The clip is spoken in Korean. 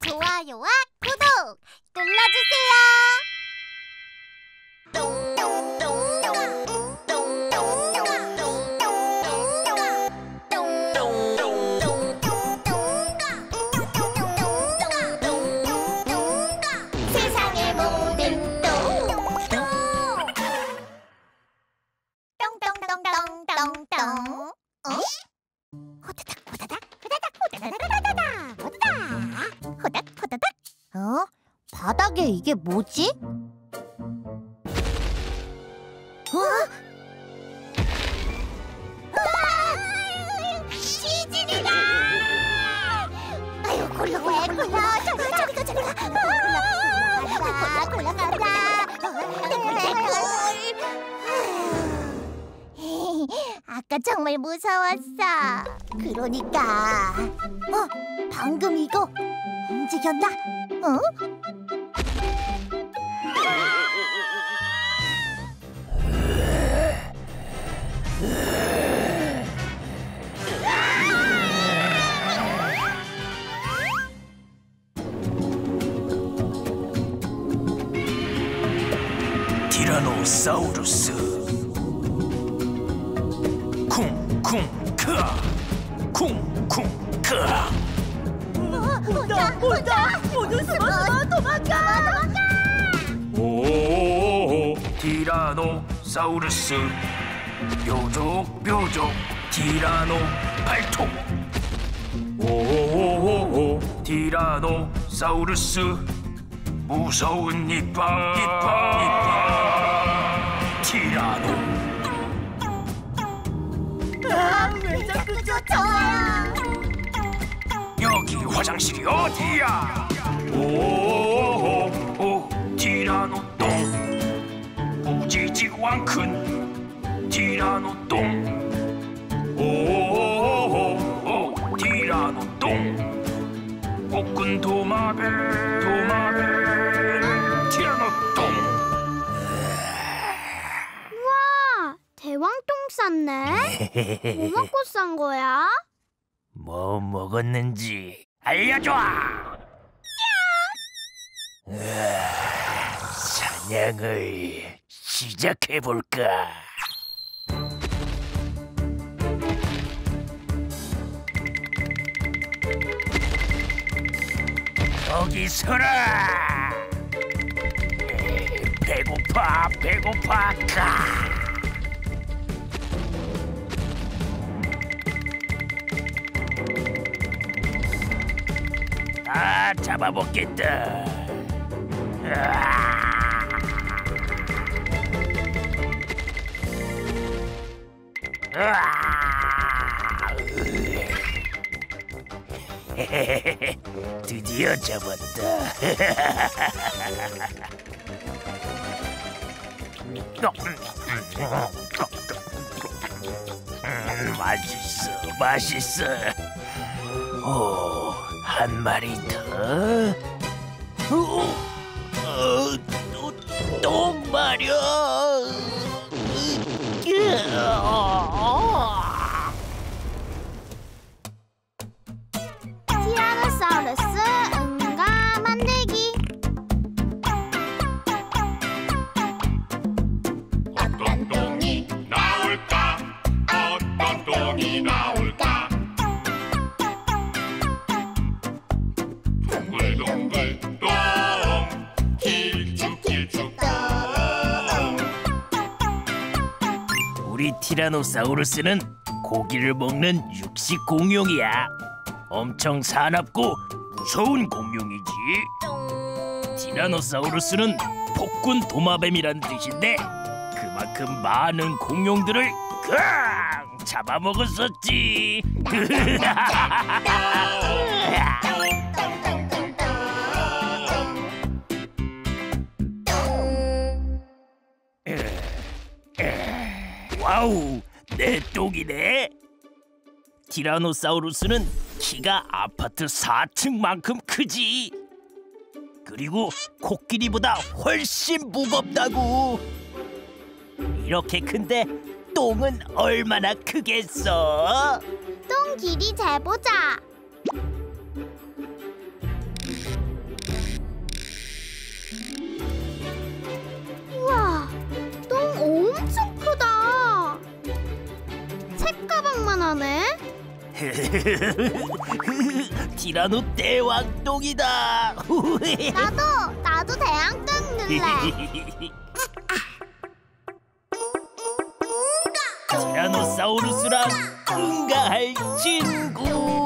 좋아요와 구독 눌러주세요. 세상의 모든 똥똥똥똥똥똥. 호다닥 호다닥 호다닥 호다닥 호다닥 호닥 호다닥. 바닥에 이게 뭐지? 시진이다! 아유, 골라 저리 가. 아까 정말 무서웠어. 그러니까. 방금 이거 움직였나? 티라노사우루스 쿵쿵크아 쿵쿵크아. 온다! 모두 숨어 도망가! 오 티라노사우루스 뾰족 티라노 발톱. 오 티라노사우루스 무서운 이빨 티라노. 왜 자꾸 쫓아와요? 여기 화장실이 어디야? 오 티라노똥 무지지왕 큰 티라노똥. 오 티라노똥 복근 도마뱀 티라노똥. 우와, 대왕똥 쌌네. 뭐 먹고 싼 거야? 뭐 먹었는지 알려줘. 사냥을 시작해볼까. 거기 서라. 배고파 가. 다 잡아먹겠다. 드디어 잡았다. 맛있어. 오, 한 마리 더. 똥 마려. 티라노사우루스 응가 만들기. 어떤 똥이 나올까? 어떤 똥이 나올까? 동글동글 똥 길쭉길쭉 똥. 우리 티라노사우루스는 고기를 먹는 육식 공룡이야. 엄청 사납고 무서운 공룡이지. 티라노사우루스는 복근 도마뱀이란 뜻인데 그만큼 많은 공룡들을 잡아먹었었지. 와우, 내 똥이네. 티라노사우루스는 키가 아파트 4층만큼 크지. 그리고 코끼리보다 훨씬 무겁다고. 이렇게 큰데 똥은 얼마나 크겠어? 똥 길이 재보자. 티라노 대왕똥이다. 나도 대왕똥 눌래. 티라노사우루스랑 응가할 친구.